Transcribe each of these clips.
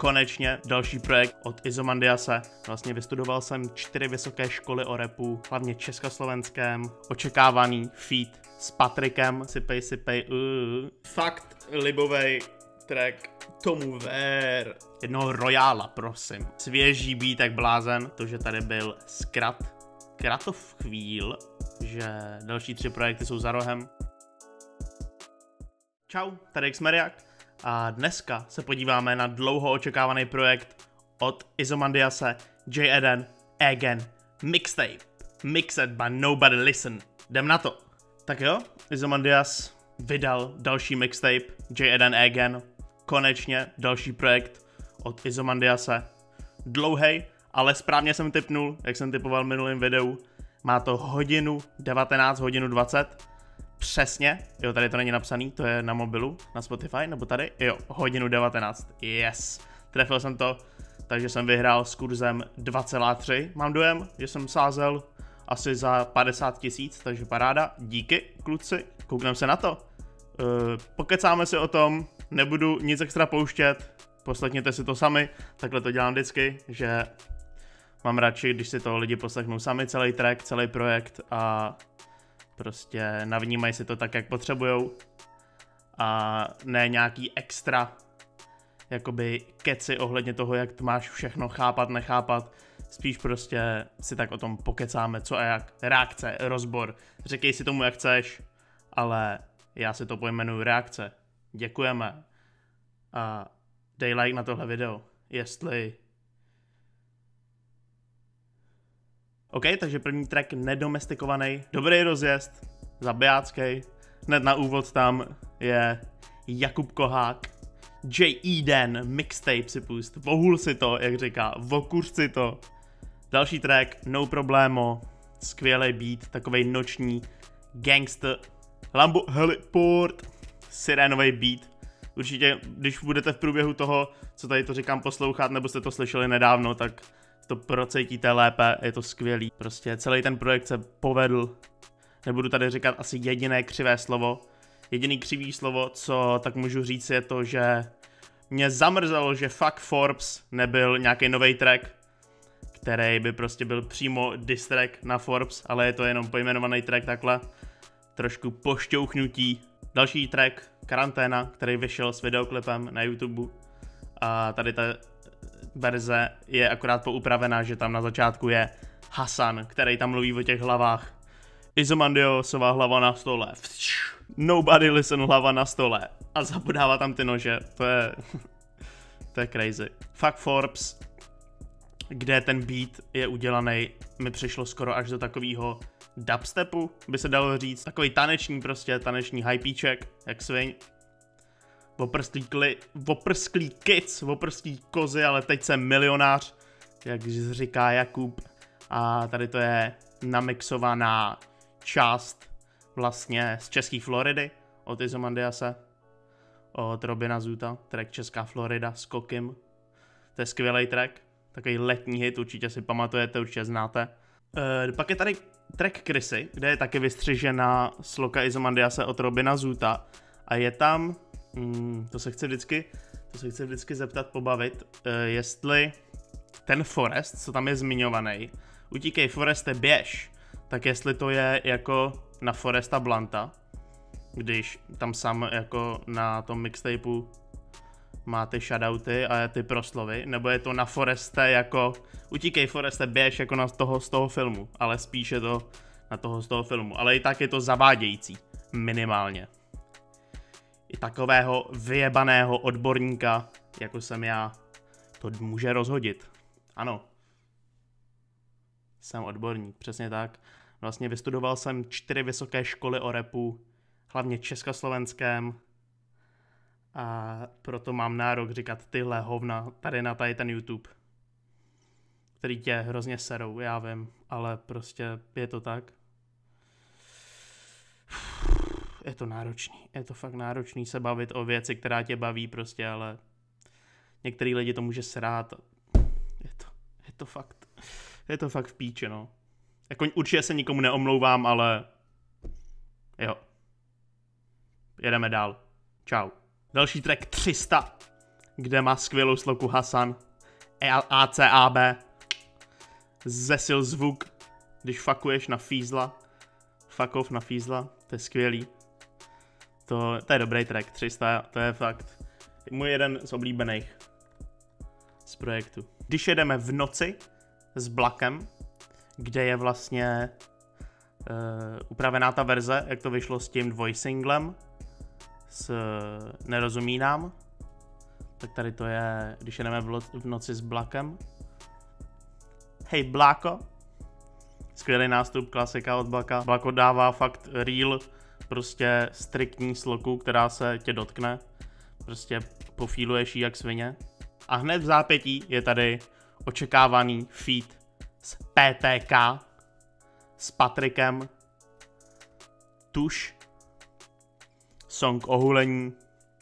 konečně další projekt od Izomandiase. Vlastně vystudoval jsem 4 vysoké školy o rapu, hlavně československém. Očekávaný feat s Patrikem, sypej, Fakt libovej track, tomu ver. Jednoho royála, prosím. Svěží beat jak blázen, to, že tady byl Kratov chvíl, že další 3 projekty jsou za rohem. Čau, tady Xmeriak a dneska se podíváme na dlouho očekávaný projekt od Izomandiase, J. Eden, Again, Mixtape, Mixed by Nobody Listen. Jdem na to. Tak jo, Izomandias vydal další mixtape, J. Eden, Again, konečně další projekt od Izomandiase. Dlouhej, ale správně jsem tipnul, jak jsem typoval v minulém videu. Má to hodinu 19, hodinu 20. Přesně, jo, tady to není napsaný, to je na mobilu, na Spotify, nebo tady, jo, hodinu 19, yes, trefil jsem to, takže jsem vyhrál s kurzem 2,3, mám dojem, že jsem sázel asi za 50 000, takže paráda, díky kluci, koukneme se na to, pokecáme si o tom, nebudu nic extra pouštět, poslechněte si to sami, takhle to dělám vždycky, že mám radši, když si to lidi poslechnou sami, celý track, celý projekt a prostě navnímají si to tak, jak potřebujou a ne nějaký extra jakoby keci ohledně toho, jak to máš všechno chápat, nechápat, spíš prostě si tak o tom pokecáme, co a jak, reakce, rozbor, řekej si tomu, jak chceš, ale já si to pojmenuji reakce, děkujeme a dej like na tohle video, jestli... OK, takže první track nedomestikovaný, dobrý rozjezd, zabijáckej, hned na úvod tam je Jakub Kohák, J. Eden, mixtape si pust, vohul si to, jak říká, vokuř si to. Další track, No Problemo, skvělý beat, takovej noční, gangster, Lambo Heliport, sirénový beat. Určitě, když budete v průběhu toho, co tady to říkám, poslouchat, nebo jste to slyšeli nedávno, tak to procítíte lépe, je to skvělý. Prostě celý ten projekt se povedl. Nebudu tady říkat asi jediné křivé slovo. Jediný křivý slovo, co tak můžu říct, je to, že mě zamrzelo, že Fuck Forbes nebyl nějaký nový track, který by prostě byl přímo diss track na Forbes, ale je to jenom pojmenovaný track takhle. Trošku pošťouchnutí. Další track, Karanténa, který vyšel s videoklipem na YouTube. A tady ta verze je akorát poupravená, že tam na začátku je Hasan, který tam mluví o těch hlavách. Izomandiasova hlava na stole. Nobody Listen hlava na stole. A zapodává tam ty nože. To je crazy. Fuck Forbes, kde ten beat je udělaný, mi přišlo skoro až do takového dubstepu, by se dalo říct. Takový taneční prostě, taneční hypíček, jak sviň. Oprsklý kids, oprsklý kozy, ale teď jsem milionář, jak říká Jakub. A tady to je namixovaná část vlastně z české Floridy od Izomandiase, od Robina Zuta, track Česká Florida s Kokim. To je skvělý track, takový letní hit, určitě si pamatujete, určitě znáte. Pak je tady track Chrissy, kde je taky vystřižena sloka Izomandiase od Robina Zuta a je tam... To se chci vždycky zeptat, pobavit, jestli ten Forest, co tam je zmiňovaný, utíkej Foreste běž, tak jestli to je jako na Foresta Blanta, když tam sám jako na tom mixtapeu má ty shoutouty a ty proslovy, nebo je to na Foreste jako utíkej Foreste běž jako na toho z toho filmu, ale spíš je to na toho z toho filmu, ale i tak je to zavádějící, minimálně. I takového vyjebaného odborníka, jako jsem já, to může rozhodit. Ano. Jsem odborník, přesně tak. Vlastně vystudoval jsem 4 vysoké školy o rapu, hlavně československém. A proto mám nárok říkat tyhle hovna tady na ten YouTube. Který tě hrozně serou, já vím, ale prostě je to tak. Je to náročný, je to fakt náročný se bavit o věci, která tě baví prostě, ale některý lidi to může srát. Je to fakt v píči, no. Jako určitě se nikomu neomlouvám, ale jo. Jedeme dál. Čau. Další track 300. kde má skvělou sloku Hasan. ACAB. Zesil zvuk, když fakuješ na fízla. Fuck off na fízla, to je skvělý. To je dobrý track, 300, to je fakt můj jeden z oblíbených z projektu. Když jedeme v noci s Blackem, kde je vlastně upravená ta verze, jak to vyšlo s tím dvojsinglem, s Nerozumí nám, tak tady to je, když jedeme v noci s Blackem. Hej Blacko, skvělý nástup, klasika od Blacka. Blacko dává fakt real, prostě striktní sloku, která se tě dotkne. Prostě pofíluješ jí jak svině. A hned v zápětí je tady očekávaný feat s PTK, s Patrikem, Tuš, song o hulení,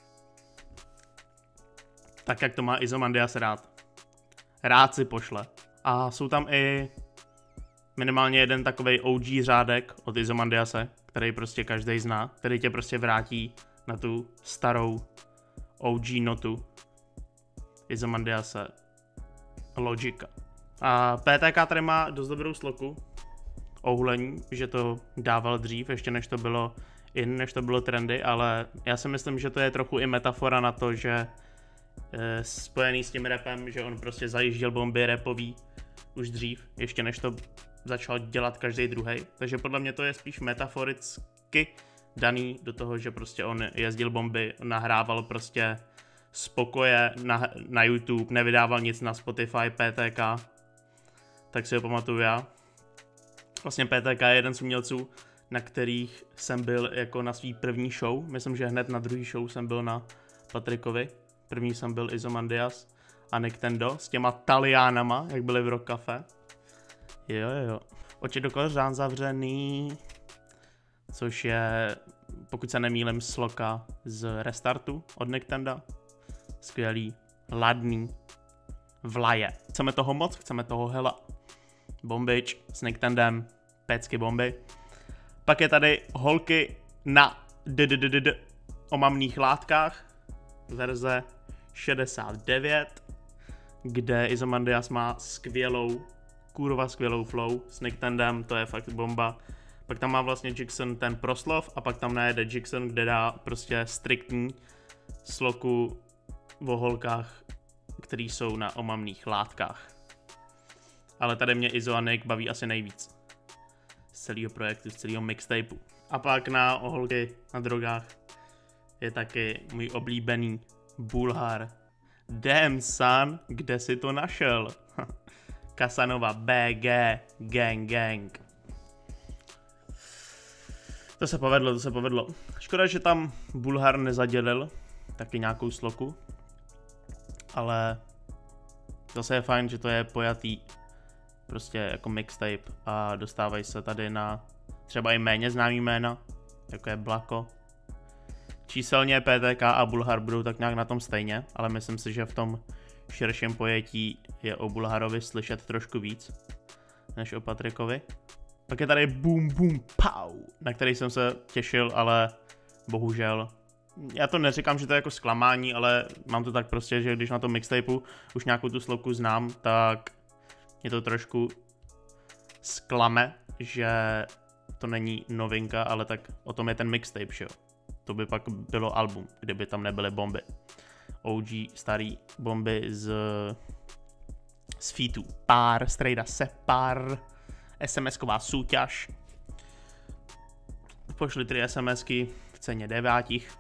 tak jak to má Izomandias rád. Rád si pošle. A jsou tam i minimálně jeden takovej OG řádek od Izomandiase, který prostě každý zná, který tě prostě vrátí na tu starou OG notu Izomandiase Logika. A PTK tady má dost dobrou sloku o hulení, že to dával dřív, ještě než to bylo než to bylo trendy, ale já si myslím, že to je trochu i metafora na to, že spojený s tím rapem, že on prostě zajížděl bomby rapový už dřív, ještě než to začal dělat každý druhý. Takže podle mě to je spíš metaforicky daný do toho, že prostě on jezdil bomby, nahrával prostě spokoje na YouTube, nevydával nic na Spotify, PTK, tak si ho pamatuju já. Vlastně PTK je jeden z umělců, na kterých jsem byl jako na svý první show. Myslím, že hned na druhý show jsem byl na Patrikovi. První jsem byl Izomandias a Nintendo s těma Taliánama, jak byli v Rock Cafe. Jo. Oči do kořán zavřený. Což je, pokud se nemýlím, sloka z Restartu od Nintendo. Skvělý, ladný, vlaje. Chceme toho moc, chceme toho hela. Bombič s Nintendem, pecky bomby. Pak je tady holky na omamných látkách, verze 69, kde Izomandias má kurva skvělou flow s Nintendem, to je fakt bomba. Pak tam má vlastně Jackson ten proslov a pak tam najede Jackson, kde dá prostě striktní sloku o holkách, které jsou na omamných látkách. Ale tady mě Izo a Nick baví asi nejvíc. Z celého projektu, z celého mixtapeu. A pak na holky na drogách je taky můj oblíbený Bulhar. Damn son, kde si to našel? Kasanova BG Gang. To se povedlo. Škoda, že tam Bulhar nezadělil taky nějakou sloku. Ale zase je fajn, že to je pojatý prostě jako mixtape a dostávají se tady na třeba i méně známý jména, jako je Blacko. Číselně PTK a Bulhar budou tak nějak na tom stejně, ale myslím si, že v tom širším pojetí je o Bulharovi slyšet trošku víc než o Patrikovi. Pak je tady Boom Boom Pow, na který jsem se těšil, ale bohužel. Já to neříkám, že to je jako zklamání, ale mám to tak prostě, že když na tom mixtapeu už nějakou tu sloku znám, tak mě to trošku zklame, že to není novinka, ale tak o tom je ten mixtape, že jo. To by pak bylo album, kdyby tam nebyly bomby. OG starý bomby z featu. Pár, strejda se pár, SMS-ková súťaž. Pošli 3 SMSky v ceně 9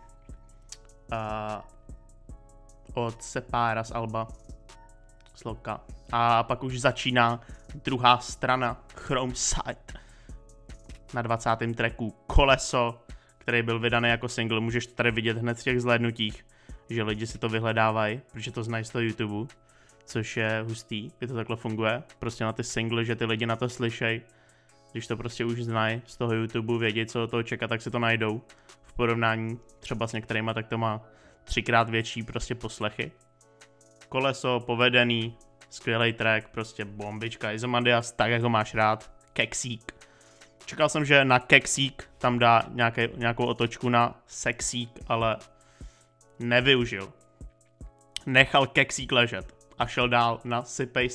od Sepára z Alba sloka. A pak už začíná druhá strana Chrome Side na 20. tracku Koleso, který byl vydaný jako single. Můžeš to tady vidět hned v těch zhlédnutích, že lidi si to vyhledávají, protože to znají z toho YouTube, což je hustý, kdy to takhle funguje. Prostě na ty single, že ty lidi na to slyšej, když to prostě už znají z toho YouTube, vědí, co od toho čekat, tak si to najdou. V porovnání třeba s některýma, tak to má 3x větší prostě poslechy. Koleso, povedený, skvělý track, prostě bombička. Izomandias, tak jak ho máš rád, keksík. Čekal jsem, že na keksík tam dá nějakou otočku na sexík, ale nevyužil. nechal keksík ležet a šel dál na sypej,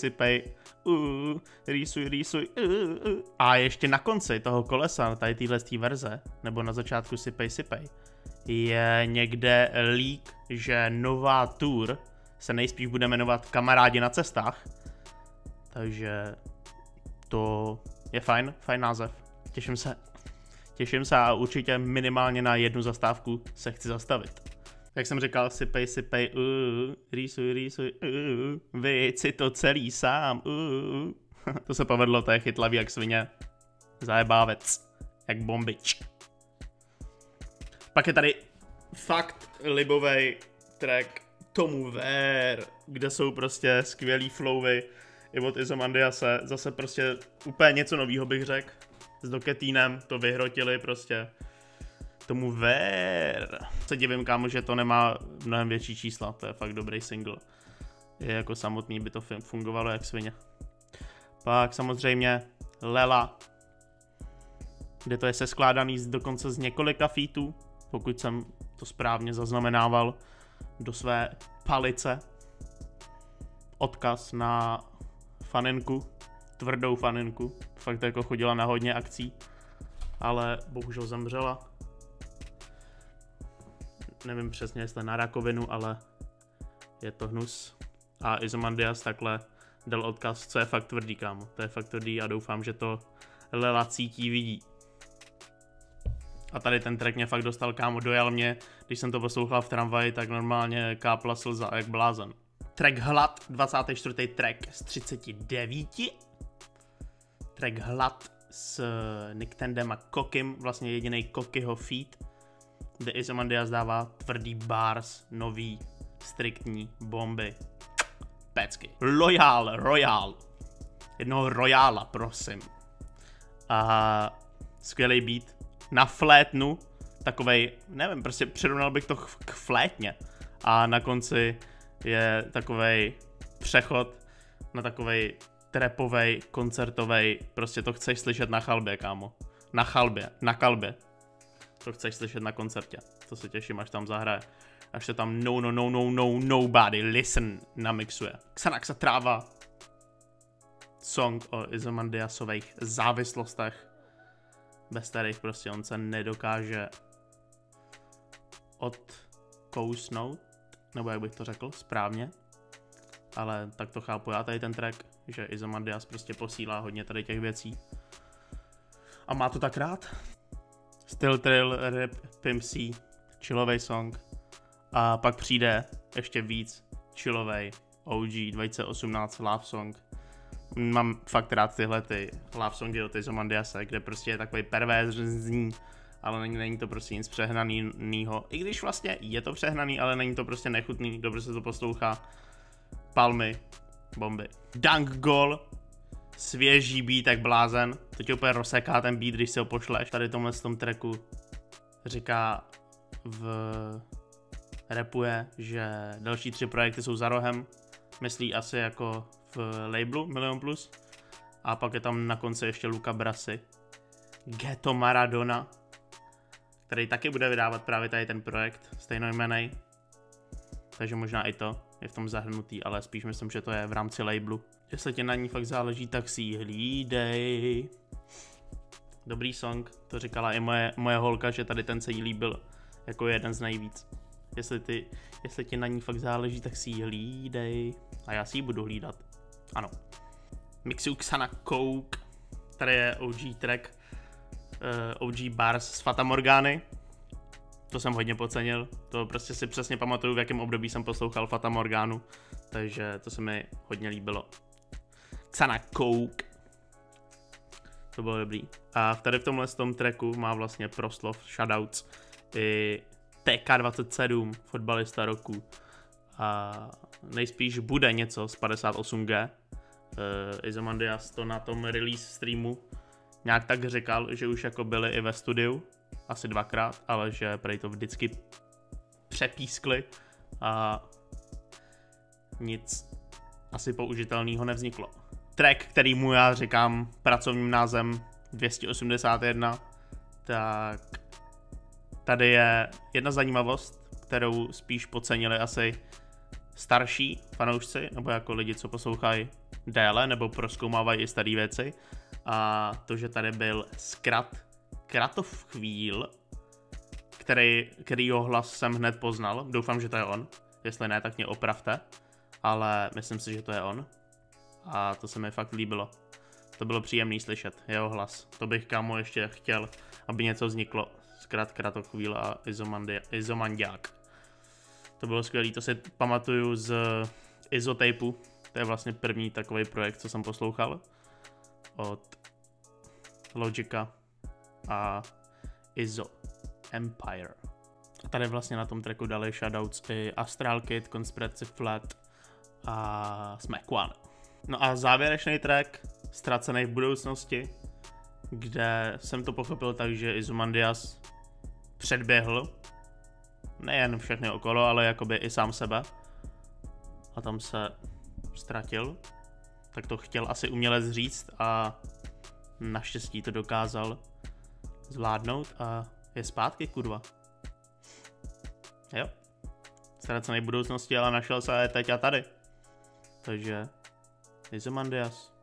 rýsuj, A ještě na konci toho kolesa, tady téhle verze, nebo na začátku sypej, je někde leak, že nová tour se nejspíš bude jmenovat Kamarádi na cestách. Takže to je fajn název. Těším se a určitě minimálně na jednu zastávku se chci zastavit. Jak jsem říkal, sypej, rýsuj, vyjď si to celý sám, To se povedlo, to je chytlavý jak svině. Zajebávec, jak bombič. Pak je tady fakt libovej track Tomu Ver, kde jsou prostě skvělý flowy i od Izomandiase, zase prostě úplně něco novýho bych řekl. S Doketínem to vyhrotili prostě. Tomu Ver. Se divím, kámo, že to nemá mnohem větší čísla, to je fakt dobrý single. Je jako samotný by to fungovalo jak svině. Pak samozřejmě Lela, kde to je seskládaný dokonce z několika featů, pokud jsem to správně zaznamenával do své palice. Odkaz na faninku, tvrdou faninku, fakt jako chodila na hodně akcí, ale bohužel zemřela. Nevím přesně, jestli na rakovinu, ale je to hnus. A Izomandias takhle dal odkaz, co je fakt tvrdý, kámo. To je fakt tvrdý a doufám, že to Lela cítí, vidí. A tady ten track mě fakt dostal, kámo, dojal mě. Když jsem to poslouchal v tramvaji, tak normálně kápla slza jak blázen. Track Hlad, 24. track z 39. Track Hlad s Niktendem a Kokim, vlastně jediný Kokyho feat, kde Izomandias dává tvrdý bars, nový, striktní bomby. Pecky. Royal. Jednoho Royala, prosím. A skvělý beat. Na flétnu, takovej, nevím, prostě přirovnal bych to k flétně. A na konci je takovej přechod na takovej trapovej, koncertovej, prostě to chceš slyšet na chalbě, kámo. Na kalbě. To chceš slyšet na koncertě. To se těším, až tam zahraje. Až se tam nobody listen namixuje. Xanaxa Tráva. Song o Izomandiasových závislostech, bez kterých prostě on se nedokáže odkousnout, nebo jak bych to řekl správně. Ale tak to chápu já tady ten track, že Izomandias prostě posílá hodně tady těch věcí. A má to tak rád. Still Trill, Rap, Pimp C, chillovej song. A pak přijde ještě víc chillovej OG 2018 Love Song. Mám fakt rád tyhle ty love songy od Izomandiase, kde prostě je takový perverzní, ale není to prostě nic přehnanýho. I když vlastně je to přehnaný, ale není to prostě nechutný, dobře se to poslouchá. Palmy, bomby. Dunk Goal, svěží beat jak blázen, to tě úplně rozseká ten beat, když si ho pošleš. Tady tomhle z tom tracku říká rapuje, že další 3 projekty jsou za rohem, myslí asi jako v labelu Milion Plus. A pak je tam na konci ještě Luca Brasi, Ghetto Maradona, který taky bude vydávat právě tady ten projekt, stejnojmenný. Takže možná i to je v tom zahrnutý, ale spíš myslím, že to je v rámci labelu. Jestli tě na ní fakt záleží, tak si ji hlídej. Dobrý song, to říkala i moje holka, že tady ten se jí líbil jako jeden z nejvíc. Jestli ti na ní fakt záleží, tak si ji hlídej. A já si ji budu hlídat. Ano. Mixu Xana Coke. Tady je OG track. OG bars z Fata Morgany. To jsem hodně podcenil. To prostě si přesně pamatuju, v jakém období jsem poslouchal Fata Morganu. Takže to se mi hodně líbilo. Xana Coke. To bylo dobrý. A tady v tomhle tracku má vlastně proslov, shoutouts i TK27, fotbalista roku. A nejspíš bude něco z 58G. Izomandias to na tom release streamu nějak tak říkal, že už jako byli i ve studiu, asi 2krát, ale že prej to vždycky přepískli a nic asi použitelného nevzniklo. Track, který mu já říkám pracovním názvem 281, tak tady je jedna zajímavost, kterou spíš podcenili asi starší fanoušci, nebo jako lidi, co poslouchají déle, nebo prozkoumávají i staré věci. A to, že tady byl Kratov Chvíl, kterýho hlas jsem hned poznal. Doufám, že to je on. Jestli ne, tak mě opravte. Ale myslím si, že to je on. A to se mi fakt líbilo. To bylo příjemný slyšet, jeho hlas. To bych, kámo, ještě chtěl, aby něco vzniklo. Kratov Chvíl a Izomandiák. To bylo skvělé, to si pamatuju z Izotapeu. To je vlastně první takový projekt, co jsem poslouchal. Od Logika a Izo Empire. A tady vlastně na tom tracku dali shoutouts i Astral Kid, Conspiracy Flat a Smack One. No a závěrečný track, Ztracený v budoucnosti, kde jsem to pochopil tak, že Izomandias předběhl nejen všechny okolo, ale jakoby i sám sebe. A tam se ztratil. Tak to chtěl asi umělec říct a naštěstí to dokázal zvládnout a je zpátky, kurva. Jo. Ztracený v budoucnosti, ale našel se teď a tady. Takže Izomandias.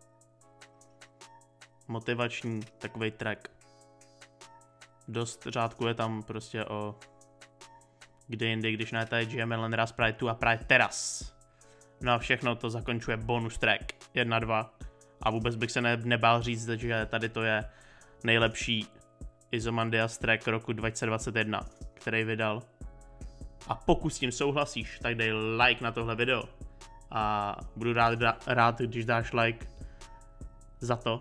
Motivační takovej track. Dost řádku je tam prostě o kdy jindy, když ne tady žijeme len raz právě tu a právě teraz. No a všechno to zakončuje bonus track 1-2. A vůbec bych se nebál říct, že tady to je nejlepší Izomandias track roku 2021, který vydal. A pokud s tím souhlasíš, tak dej like na tohle video. A budu rád, když dáš like za to.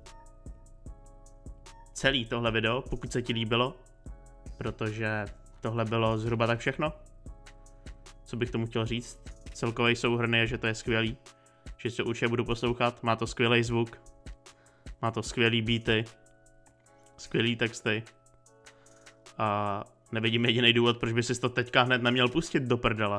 Celý tohle video, pokud se ti líbilo. Protože tohle bylo zhruba tak všechno. Co bych tomu chtěl říct? Celkový souhrn je, že to je skvělý. Že se určitě budu poslouchat. Má to skvělý zvuk. Má to skvělý beaty. Skvělý texty. A nevidím jediný důvod, proč by si to teďka hned neměl pustit do prdela.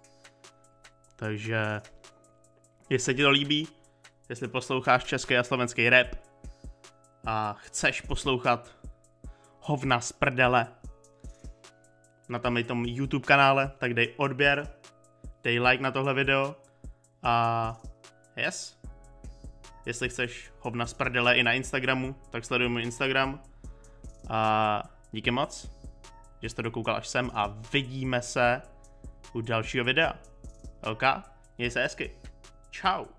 Takže jestli ti to líbí, jestli posloucháš český a slovenský rap a chceš poslouchat hovna z prdele na tom YouTube kanále, tak dej odběr, dej like na tohle video a yes. Jestli chceš hovna z prdele i na Instagramu, tak sleduj můj Instagram a díky moc, že jsi to dokoukal až sem a vidíme se u dalšího videa. OK? Měj se hezky. Čau.